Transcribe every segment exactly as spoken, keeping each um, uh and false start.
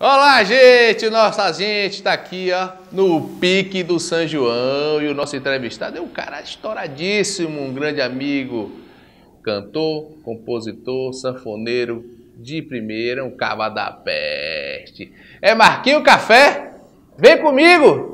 Olá, gente! Nossa gente está aqui, ó, no pique do São João e o nosso entrevistado é um cara estouradíssimo, um grande amigo, cantor, compositor, sanfoneiro de primeira, um caba da peste. É Marquinho Café? Vem comigo!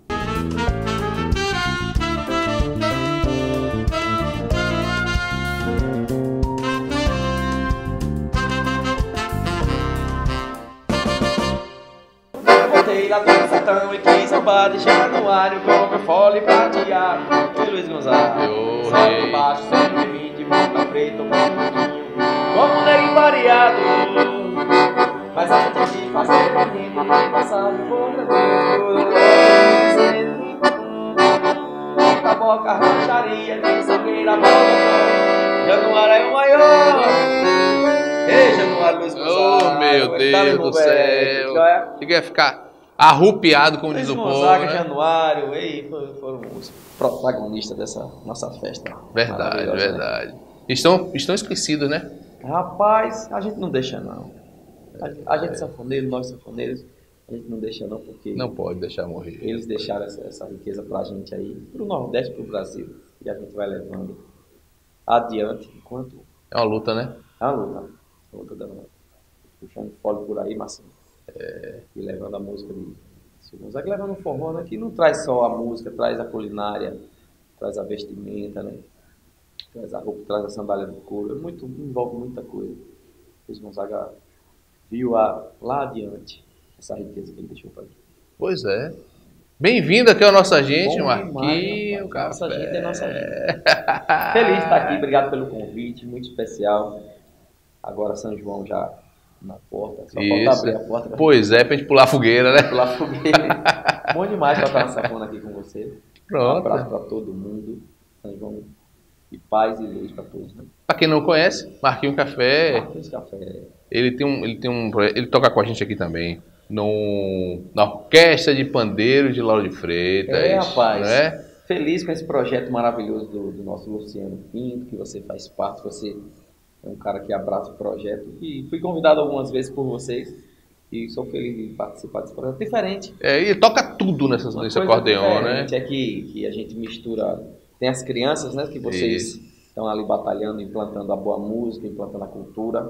Lá do sertão e quis sambar de Januário com meu fole prateado e Luiz Gonzaga. Salto baixo, cento e vinte, ponta preta, um pouquinho, como negro variado. Mas antes de fazer a gente de passagem por tranquilo, a boca rancharia, tem sangueira, bola, Januário é o maior. Ei, Januário, Luiz Gonzaga. Oh, meu Deus do céu. Você quer ficar arrupiado, como diz o povo, Gonzaga, né? Januário, ei, foram os protagonistas dessa nossa festa. Verdade, verdade. Né? Estão, estão esquecidos, né? Rapaz, a gente não deixa não. A, a gente é sanfoneiro, nós sanfoneiros, a gente não deixa não, porque... Não pode deixar morrer. Eles deixaram essa, essa riqueza pra gente aí, pro Nordeste, pro Brasil, e a gente vai levando adiante, enquanto... É uma luta, né? É uma luta. É uma luta da... puxando fole por aí, Marcinho. É, e levando a música de Seu Gonzaga, levando o forró, né, que não traz só a música, traz a culinária, traz a vestimenta, né, traz a roupa, traz a sandália do couro, é muito, envolve muita coisa. Luiz Gonzaga viu a, lá adiante essa riqueza que ele deixou para gente. Pois é. Bem-vindo aqui ao nossa gente, Bom Marquinho. Demais, nossa gente é nossa gente. Feliz de estar aqui, obrigado pelo convite, muito especial. Agora São João já na porta, só Isso. falta abrir a porta. Pra pois gente... é, pra gente pular a fogueira, né? Pular a fogueira. Bom demais pra estar nessa fona aqui com você. Pronto. Um abraço pra todo mundo. São João e paz e luz pra todos, né? Pra quem não conhece, Marquinho Café. Marquinhos Café. Ele tem um, ele tem um, ele toca com a gente aqui também. No, na Orquestra de Pandeiros de Lauro de Freitas. É, rapaz. Né? Feliz com esse projeto maravilhoso do, do nosso Luciano Pinto, que você faz parte, você é um cara que abraça o projeto. E fui convidado algumas vezes por vocês e sou feliz de participar desse projeto. Diferente. É, e toca tudo nessa, nesse acordeon, né? É que, que a gente mistura. Tem as crianças, né? Que vocês Isso. estão ali batalhando, implantando a boa música, implantando a cultura.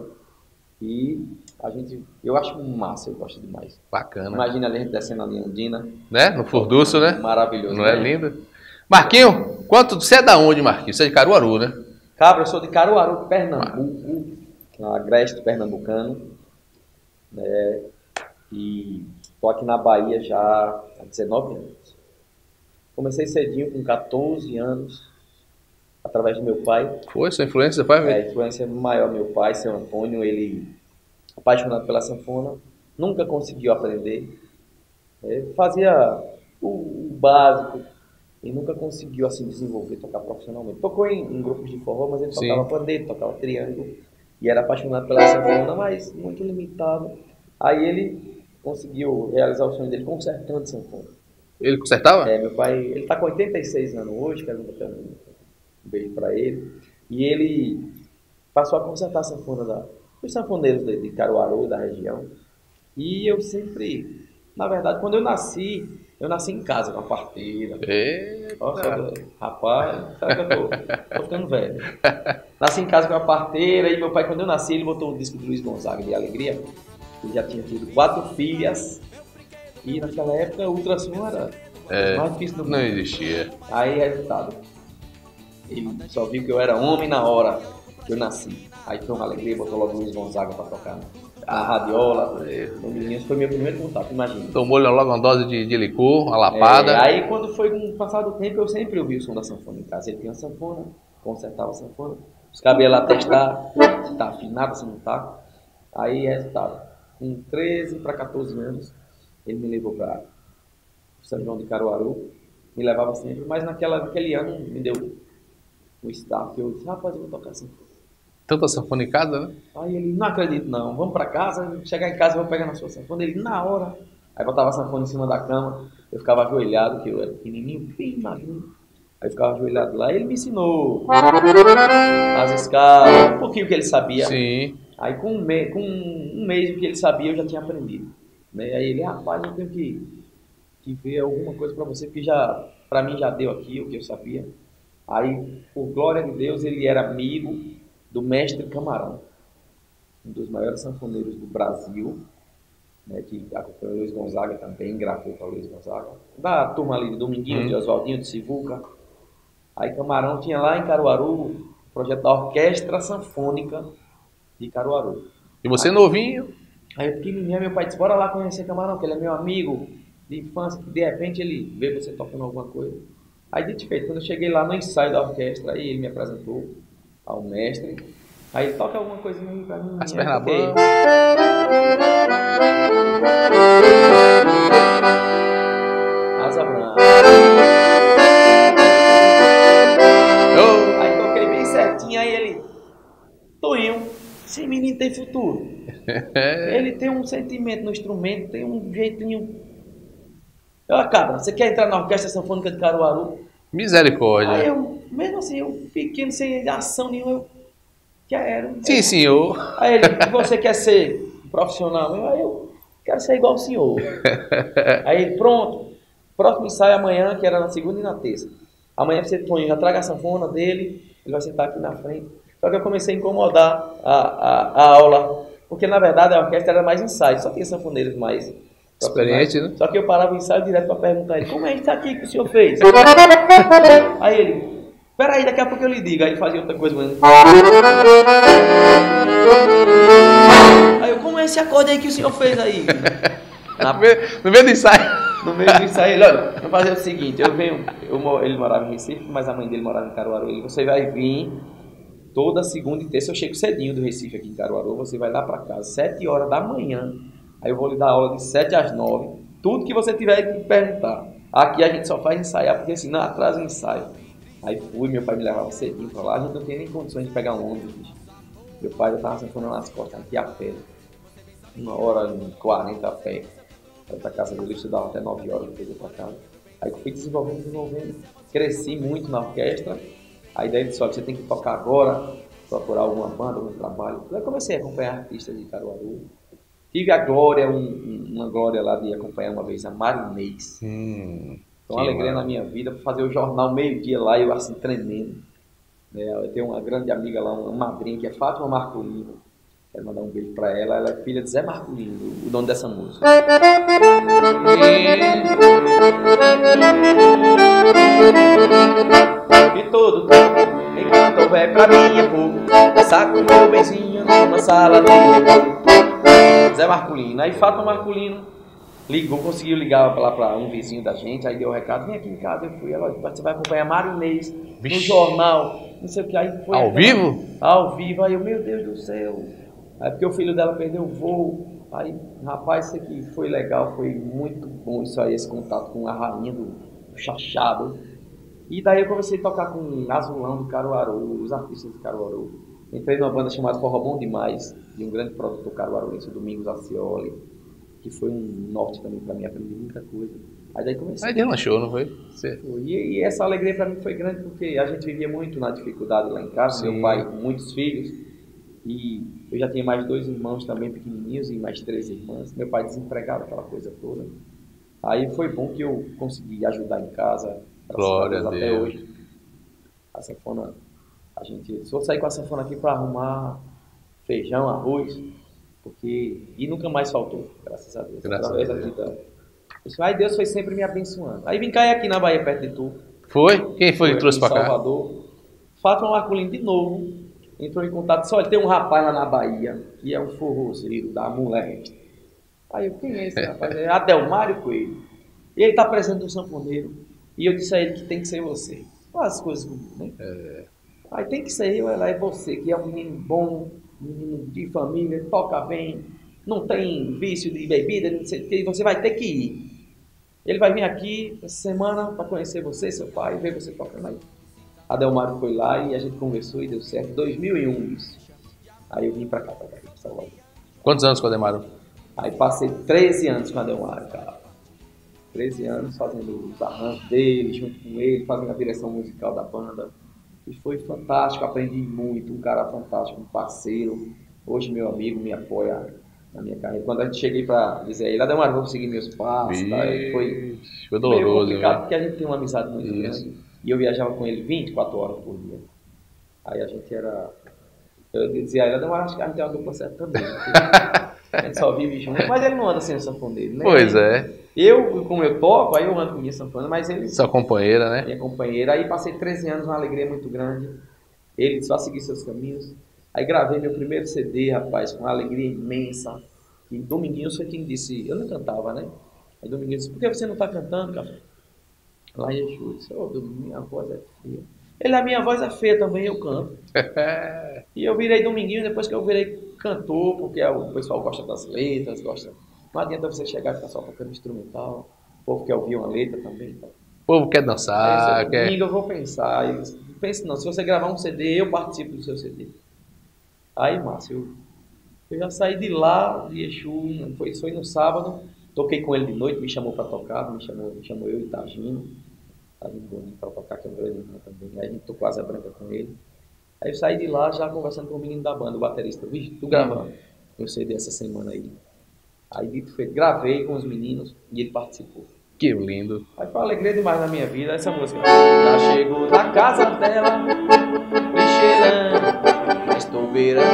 E a gente, eu acho massa, eu gosto demais. Bacana. Imagina a gente descendo a linha Andina. Né? No Furduço, né? Maravilhoso. Não né? é lindo? Marquinho, quanto, você é da onde, Marquinho? Você é de Caruaru, né? Cabra, eu sou de Caruaru, Pernambuco, na Agreste Pernambucano, né? E estou aqui na Bahia já há dezenove anos. Comecei cedinho, com quatorze anos, através do meu pai. Foi sua influência do pai? É, a influência maior meu pai, seu Antônio, ele, apaixonado pela sanfona, nunca conseguiu aprender. É, fazia o, o básico, e nunca conseguiu assim desenvolver, tocar profissionalmente. Tocou em, em grupos de forró, mas ele Sim. tocava pandeiro, tocava triângulo, e era apaixonado pela sanfona, mas muito limitado. Aí ele conseguiu realizar o sonho dele consertando sanfona. Ele consertava? É, meu pai, ele está com oitenta e seis anos hoje, quero botar um beijo para ele, e ele passou a consertar a sanfona da, dos sanfoneiros de, de Caruaru, da região, e eu sempre, na verdade, quando eu nasci, eu nasci em casa, com uma parteira. Nossa, rapaz, sabe que eu tô, tô ficando velho. Nasci em casa com uma parteira e meu pai, quando eu nasci, ele botou o disco do Luiz Gonzaga de Alegria. Ele já tinha tido quatro filhas e naquela época o ultrassom era é, mais difícil do mundo. Não existia. Aí, resultado, ele só viu que eu era homem na hora que eu nasci. Aí foi uma alegria, botou logo o Luiz Gonzaga pra tocar a radiola. Esse foi meu primeiro contato, imagina. Tomou logo uma dose de, de licor, uma lapada. É, aí quando foi com o passar do tempo, eu sempre ouvi o som da sanfona em casa. Ele tinha uma sanfona, consertava a sanfona. Os cabos iam lá testar se tá afinado, se não tá. Aí, resultado, com treze para quatorze anos, ele me levou para São João de Caruaru. Me levava sempre, mas naquela, naquele ano me deu um staff. Eu disse, rapaz, eu vou tocar sanfona. Tanta sanfona em casa, né? Aí ele, não acredito não, vamos pra casa, chegar em casa eu vou pegar na sua sanfona. Ele, na hora. Aí botava a sanfona em cima da cama, eu ficava ajoelhado, que eu era pequenininho, bem magrinho. Aí eu ficava ajoelhado lá, ele me ensinou as escalas, um pouquinho que ele sabia. Sim. Aí com um, me com um mês do que ele sabia, eu já tinha aprendido. Né? Aí ele, rapaz, eu tenho que, que ver alguma coisa para você, porque já, para mim já deu aqui o que eu sabia. Aí, por glória de Deus, ele era amigo do mestre Camarão, um dos maiores sanfoneiros do Brasil, né, que acompanhou o Luiz Gonzaga também, gravou para o Luiz Gonzaga. Da turma ali de Dominguinho, Hum. de Oswaldinho, de Sivuca. Aí Camarão tinha lá em Caruaru o projeto da Orquestra Sanfônica de Caruaru. E você novinho? Aí eu pequenininho, meu pai disse, bora lá conhecer Camarão, que ele é meu amigo de infância, que de repente ele vê você tocando alguma coisa. Aí dito e feito, quando eu cheguei lá no ensaio da orquestra, aí ele me apresentou ao mestre. Aí ele toca alguma coisinha aí pra mim. As Aí eu toquei. Pernambuco. Asa Branca. Oh. Aí toquei bem certinho, aí ele, Toninho, esse menino tem futuro. Ele tem um sentimento no instrumento, tem um jeitinho. Olha, cara, você quer entrar na Orquestra Sanfônica de Caruaru? Misericórdia. Aí eu, mesmo assim, eu pequeno, sem ação nenhuma, eu quero. Sim, senhor. Aí ele, você quer ser profissional? Eu, aí eu quero ser igual o senhor. Aí ele, pronto, próximo ensaio amanhã, que era na segunda e na terça. Amanhã você põe, já traga a sanfona dele, ele vai sentar aqui na frente. Só que eu comecei a incomodar a, a, a aula, porque na verdade a orquestra era mais ensaio, só tinha sanfoneiros mais experiente, né? Só que eu parava o ensaio direto para perguntar a ele, como é isso aqui que o senhor fez? Aí ele, peraí, daqui a pouco eu lhe digo. Aí ele fazia outra coisa, mas... Aí eu, como é esse acorde aí que o senhor fez aí? Na... No meio do ensaio. No meio do ensaio, ele, olha, vamos fazer o seguinte, eu venho, eu, ele morava em Recife, mas a mãe dele morava em Caruaru. Ele, você vai vir toda segunda e terça, eu chego cedinho do Recife aqui em Caruaru, você vai lá para casa, sete horas da manhã. Aí eu vou lhe dar aula de sete às nove. Tudo que você tiver que perguntar. Aqui a gente só faz ensaiar, porque senão atrasa o ensaio. Aí fui, meu pai me levava cedinho pra lá. A gente não tinha nem condições de pegar um ônibus, bicho. Meu pai já tava sanfonando nas costas, aqui a pé. Uma hora e quarenta a pé. Aí pra casa dele eu estudava até nove horas, depois eu pra casa. Aí eu fui desenvolvendo, desenvolvendo. Cresci muito na orquestra. Aí daí ele disse, olha, você tem que tocar agora, procurar alguma banda, algum trabalho. Aí comecei a acompanhar artistas de Caruaru. Tive a glória, um, uma glória lá de acompanhar uma vez a Mari Inês. Hum, então, uma alegria na minha vida, para fazer o jornal meio-dia lá, eu assim, tremendo. É, eu tenho uma grande amiga lá, uma madrinha, que é Fátima Marcolino. Quero mandar um beijo para ela. Ela é filha de Zé Marcolino, o dono dessa música. E todo enquanto houver pra mim é pouco, saco meu benzinho numa sala de reboco. Zé Marcolino. Aí Fátima Marcolino ligou, conseguiu ligar lá para um vizinho da gente, aí deu o recado, vem aqui em casa, eu fui, ela, você vai acompanhar Mário Inês no jornal, não sei o que, aí foi... Ao aquela, vivo? Ao vivo, aí eu, meu Deus do céu, aí porque o filho dela perdeu o voo, aí, rapaz, isso aqui foi legal, foi muito bom isso aí, esse contato com a rainha do, do Chachado, e daí eu comecei a tocar com Azulão do Caruaru, os artistas de Caruaru. Entrei numa banda chamada Forró Bom Demais, de um grande produtor caruaruense, o Domingos Acioli, que foi um norte também para mim, aprendi muita coisa. Aí daí comecei. Aí deslanchou, não foi? Você... foi. E, e essa alegria para mim foi grande porque a gente vivia muito na dificuldade lá em casa, Sim. Meu pai com muitos filhos, e eu já tinha mais dois irmãos também pequenininhos e mais três irmãs. Meu pai desempregado, aquela coisa toda. Aí foi bom que eu consegui ajudar em casa, Glória a Deus, até hoje. A sanfona... A gente, se eu sair com a sanfona aqui para arrumar feijão, arroz, porque... E nunca mais faltou, graças a Deus. Graças Através a Deus. Da... Aí Deus foi sempre me abençoando. Aí vim cair aqui na Bahia, perto de tu. Foi? Quem foi, foi que trouxe para cá? Salvador. Fátima Marcolino de novo. Entrou em contato, disse, olha, tem um rapaz lá na Bahia, que é um forrozeiro da mulher. Aí eu, quem é esse rapaz? É Adelmário Coelho. E ele está apresentando um sanfoneiro. E eu disse a ele que tem que ser você. Olha as coisas comigo, né? É... Aí tem que ser eu, ela é você, que é um menino bom, menino de família, toca bem, não tem vício de bebida, não sei o que, você vai ter que ir. Ele vai vir aqui essa semana para conhecer você, seu pai, ver você tocando aí. Adelmário foi lá e a gente conversou e deu certo. dois mil e um isso. Aí eu vim para cá, para cá, para Salvador. Quantos anos com o Adelmário? Aí passei treze anos com o Adelmário, cara. treze anos fazendo os arranjos dele, junto com ele, fazendo a direção musical da banda. E foi fantástico, aprendi muito, um cara fantástico, um parceiro. Hoje meu amigo me apoia na minha carreira. Quando a gente cheguei para dizer aí, lá deu uma vou seguir meus passos, tá? Foi, foi doloroso, complicado, né? porque a gente tem uma amizade muito Isso. grande. E eu viajava com ele vinte e quatro horas por dia. Aí a gente era... Eu dizia, ele demora, acho que a gente tem uma dupla certa também. A gente só vive junto, mas ele não anda sem o sanfoneiro, né? Pois é. Eu, como eu toco, aí eu ando com minha sanfona, mas ele... Sua companheira, né? Minha companheira. Aí passei treze anos, uma alegria muito grande. Ele só seguir seus caminhos. Aí gravei meu primeiro C D, rapaz, com uma alegria imensa. E Dominguinhos foi quem disse, eu não cantava, né? Aí Dominguinhos disse, por que você não está cantando, cara? Lá em Exu, eu disse, oh, Dominguinhos, minha voz é feia. Ele, a minha voz é feia também, eu canto. E eu virei Dominguinhos depois que eu virei cantor, porque o pessoal gosta das letras, gosta... Não adianta você chegar e ficar só tocando instrumental. O povo quer ouvir uma letra também. Tá? O povo quer dançar, aí, quer... Domingo eu vou pensar. Eu pense não, se você gravar um C D, eu participo do seu C D. Aí, Márcio, eu, eu já saí de lá, de Exu, foi, foi no sábado, toquei com ele de noite, me chamou para tocar, me chamou, me chamou eu e Tagino. Tagino Boninho para tocar, que é um grande irmão também. Aí a gente tocou Asa Branca com ele. Aí eu saí de lá já conversando com o menino da banda, o baterista. Vixe, tu gravando meu C D essa semana aí. Aí dito feito, gravei com os meninos e ele participou. Que lindo. Aí foi uma alegria demais na minha vida essa música. Já chegou na casa dela, me cheirando, estou beirando.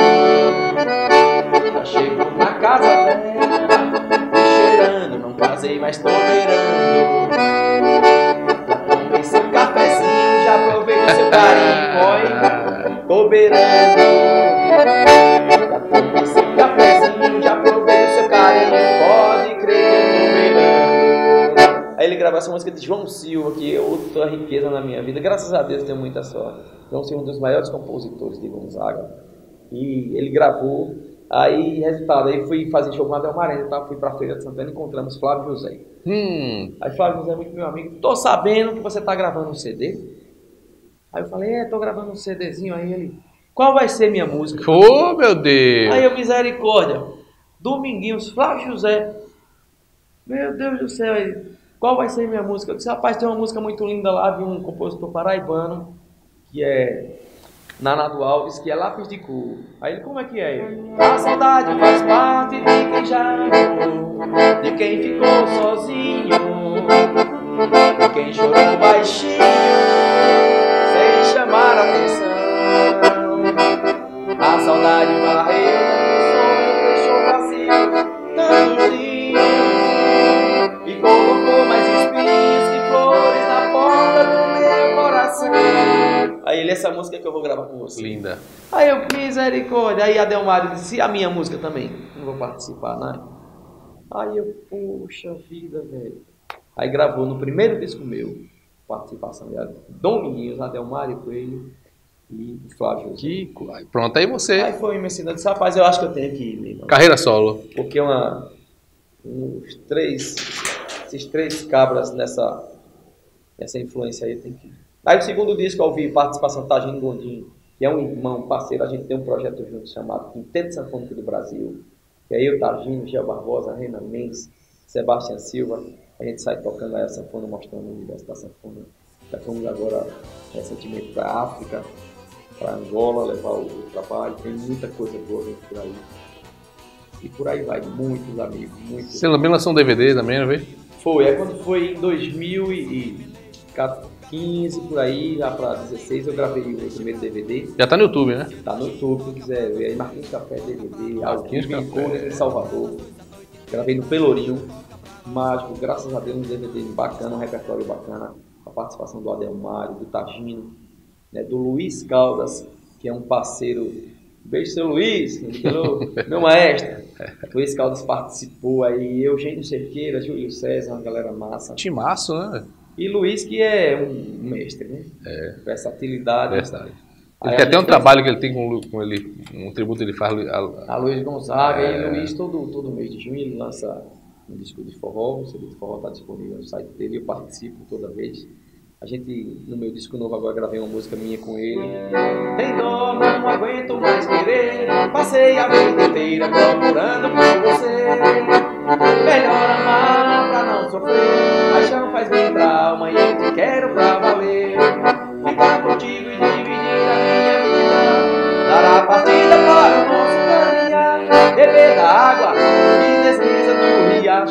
Já chegou na casa dela, me cheirando, não casei, mas estou beirando. Já tomei seu cafezinho, já provei do seu carinho, oi, tô beirando. Já tomei seu cafezinho, já provei do seu carinho, pode crer que eu tô beirando. Aí ele gravou essa música de João Silva, que é outra riqueza na minha vida. Graças a Deus, tenho muita sorte. João Silva é um dos maiores compositores de Gonzaga. E ele gravou. Aí, resultado, aí fui fazer show com a Adelmarena, tá? Fui pra Feira de Santana e encontramos Flávio José. Hum. Aí Flávio José é muito meu amigo. Tô sabendo que você tá gravando um C D. Aí eu falei, é, tô gravando um CDzinho. Aí ele, qual vai ser minha música? Ô, oh, meu Deus! Aí eu, misericórdia. Dominguinhos, Flávio José. Meu Deus do céu, aí, qual vai ser minha música? Eu disse, rapaz, tem uma música muito linda lá de um compositor paraibano, que é Nanado Alves, que é Lápis de Cor. Aí ele, como é que é? A saudade faz parte de quem já amou, de quem ficou sozinho, de quem chorou baixinho, sem chamar atenção. A saudade varreu, sonho deixou vazio, tantos dias, e colocou mais espinhos que flores na porta do meu coração. Aí ele, essa música que eu vou gravar com você. Linda. Aí eu, misericórdia. Aí a Delmário disse, a minha música também? Não vou participar, né? Aí eu, poxa vida, velho. Aí gravou no primeiro disco meu, participação de Dominguinhos, Adelmário Coelho e Flávio. Que... Pronto, aí você. Aí foi me ensinando, disse, rapaz, eu acho que eu tenho que ir, meu irmão. Carreira solo. Porque uma, uns três, esses três cabras nessa, nessa influência aí tem que ir. Aí o segundo disco eu ouvi participação de Tagino Gondim, que é um irmão, parceiro, a gente tem um projeto junto chamado Quinteto Sanfônico do Brasil, que é eu, Tagino, Gil Barbosa, Reina Mendes, Sebastião Silva, a gente sai tocando aí a sanfona, mostrando o universo da sanfona. Já fomos agora recentemente para a África, para Angola, levar o, o trabalho, tem muita coisa boa vindo por aí. E por aí vai, muitos amigos, muitos. Você também lançou um D V D também, não é? Foi, é quando foi em dois mil e quinze, por aí, já para dezesseis, eu gravei o meu primeiro D V D. Já tá no YouTube, né? Tá no YouTube, quem quiser ver. Aí Marquinhos Café, D V D, Marquinhos Marquinhos Café. Café em Salvador. Gravei no Pelourinho, mágico, graças a Deus, um D V D bacana, um repertório bacana. A participação do Adelmário, do Tagino, né, do Luiz Caldas, que é um parceiro. Beijo, seu Luiz, meu maestro. Luiz Caldas participou aí, Eugênio Cerqueira, Júlio César, uma galera massa. Timaço, né? E Luiz, que é um mestre, né? É. Versatilidade. Verdade. Aí Ele tem até um fez... trabalho que ele tem com, com ele, um tributo ele faz a, a Luiz Gonzaga. É. E Luiz, todo, todo mês de junho, ele lança um disco de forró. O C D de forró está disponível no site dele. Eu participo toda vez. A gente, no meu disco novo agora, gravei uma música minha com ele. Tem dó, não aguento mais querer. Passei a vida inteira procurando por você. Melhor amar pra não sofrer. Paixão faz bem pra alma e eu te quero pra valer. Ficar contigo e dividir a minha vida. Dar a partida para o nosso caminhar. Beber da água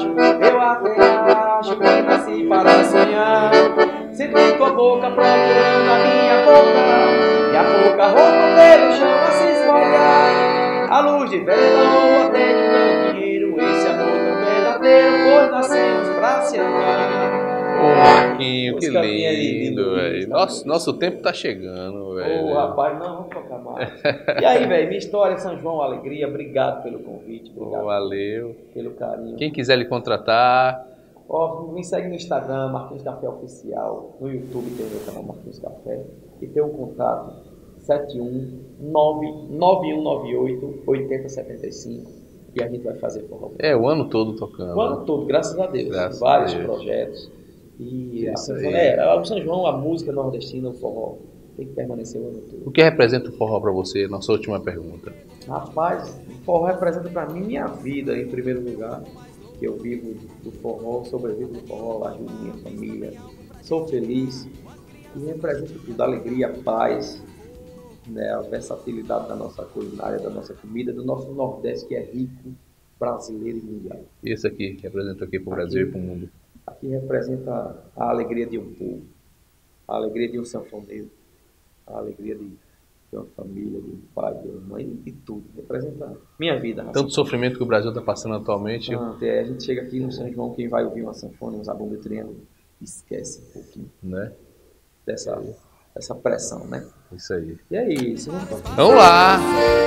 acho, eu até acho que nasci para sonhar. Senti tua boca procurando a minha boca, e a boca roupa pelo chão a se esfoliar. A luz de vela ou até de candeeiro, esse amor tão verdadeiro, pois nascemos pra se amar. Ô, Marquinho, que Música minha é lindo, lindo, velho. lindo, Nosso, lindo. nosso tempo tá chegando, velho. Ô, rapaz, não, vamos tocar mais. E aí, velho, minha história, São João, alegria, obrigado pelo convite, obrigado Ô, valeu. pelo carinho. Quem quiser lhe contratar, Ó, me segue no Instagram, Marquinhos Café Oficial, no YouTube tem o meu canal Marquinhos Café, e tem um contato sete um nove nove um nove oito oito zero sete cinco, e a gente vai fazer forró. é o ano todo tocando. O ano todo, graças a Deus, Graças vários a Deus. projetos. E a Isso São João, aí. é, o São João, a música nordestina, o forró, tem que permanecer o ano todo. O que representa o forró pra você? Nossa última pergunta. Rapaz, o forró representa pra mim minha vida, em primeiro lugar, que eu vivo do forró, sobrevivo do forró, ajudo minha família, sou feliz e representa tudo, alegria, paz, né, a versatilidade da nossa culinária, da nossa comida, do nosso Nordeste, que é rico, brasileiro e mundial. E esse aqui representa o que pro Brasil e pro mundo? Aqui representa a alegria de um povo, a alegria de um sanfoneiro, a alegria de, de uma família, de um pai, de uma mãe, de tudo. Representa minha vida. Tanto sofrimento que o Brasil está passando atualmente. Então, é, a gente chega aqui no São João, quem vai ouvir uma sanfona, um zabumba triângulo, esquece um pouquinho Né? dessa, dessa pressão, né? Isso aí. E é isso, né? Vamos lá!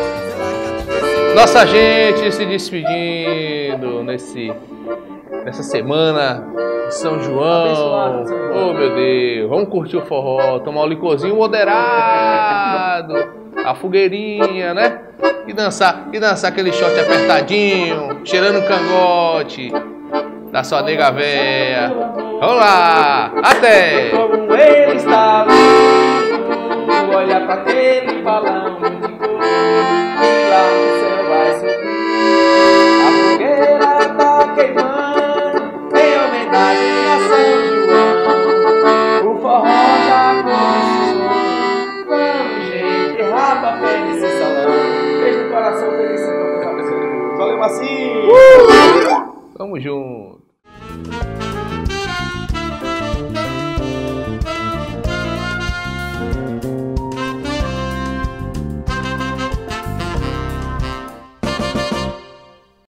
Nossa gente se despedindo nesse, nessa semana de São João. Abençoado, São João. Oh, meu Deus! Vamos curtir o forró, tomar um licorzinho moderado, a fogueirinha, né? E dançar, e dançar aquele short apertadinho, cheirando cangote da sua nega véia. Vamos lá! Até! Como ele está lindo, olha pra aquele balão de cor, e lá no céu vai subir. A fogueira tá queimando, em homenagem a São João. O forró já começou, vamos gente, rapa pé nesse salão. Beijo no coração, feliz São João. Valeu, Massinho! Tamo junto!